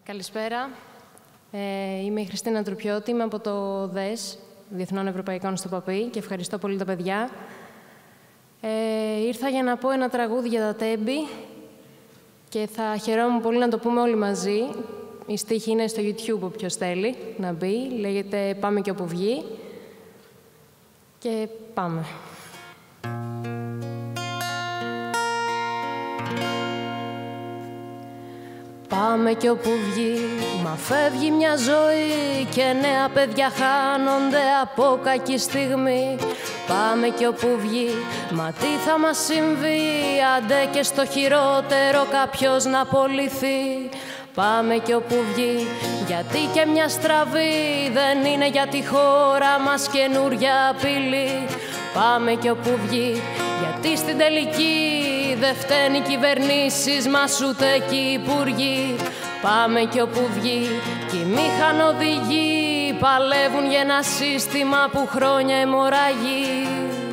Καλησπέρα. Είμαι η Χριστίνα Τρουπιώτη, είμαι από το ΔΕΣ, Διεθνών Ευρωπαϊκών στο ΠΑΠΗ, και ευχαριστώ πολύ τα παιδιά. Ήρθα για να πω ένα τραγούδι για τα τέμπη και θα χαιρόμουν πολύ να το πούμε όλοι μαζί. Η στίχη είναι στο YouTube, όποιος θέλει να μπει. Λέγεται «Πάμε και όπου βγει». Και πάμε. Πάμε κι όπου βγει, μα φεύγει μια ζωή και νέα παιδιά χάνονται από κακή στιγμή. Πάμε κι όπου βγει, μα τι θα μας συμβεί, άντε και στο χειρότερο κάποιος να απολυθεί. Πάμε κι όπου βγει, γιατί και μια στραβή δεν είναι για τη χώρα μας καινούρια απειλή. Πάμε κι όπου βγει, γιατί στην τελική δεν φταίνει οι κυβερνήσεις μας ούτε και οι υπουργοί. Πάμε κι όπου βγει, κι οι μηχανοδηγοί παλεύουν για ένα σύστημα που χρόνια αιμορραγεί.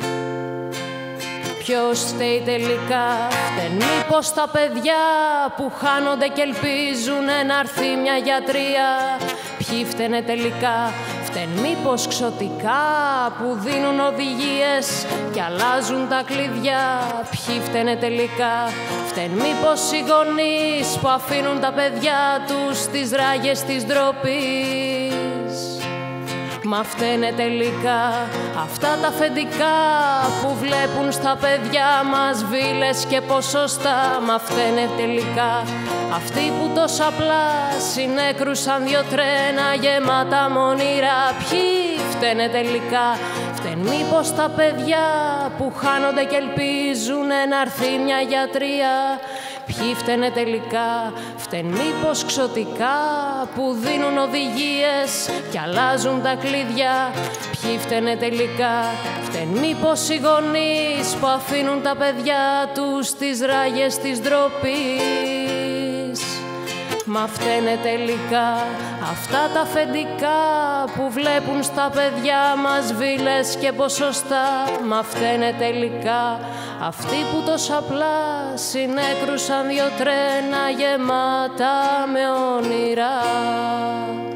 Ποιος φταίει τελικά, φταίνε μήπως τα παιδιά που χάνονται και ελπίζουν να έρθει μια γιατρία. Ποιοι φταίνε τελικά, φταίνε μήπως ξωτικά που δίνουν οδηγίες και αλλάζουν τα κλειδιά. Ποιοι φταίνε τελικά, φταίνε μήπως οι γονείς που αφήνουν τα παιδιά τους στις ράγες της ντροπής. Μα φταίνε τελικά αυτά τα αφεντικά που βλέπουν στα παιδιά μας βίλες και ποσοστά. Μα φταίνε τελικά αυτοί που τόσο απλά συνέκρουσαν δυο τρένα γεμάτα μ' όνειρα. Ποιοι φταίνε τελικά, φταίνε μήπως τα παιδιά που χάνονται και ελπίζουν να έρθει μια γιατρία. Ποιοι φταίνε τελικά, φταίνε μήπως ξωτικά που δίνουν οδηγίες και αλλάζουν τα κλειδιά. Ποιοι φταίνε τελικά, φταίνε μήπως οι γονείς που αφήνουν τα παιδιά τους στις ράγες της ντροπής. Μα φταίνε τελικά αυτά τα αφεντικά που βλέπουν στα παιδιά μας βίλες και ποσοστά. Μα φταίνε τελικά αυτοί που τόσο απλά συνέκρουσαν δυο τρένα γεμάτα με όνειρα.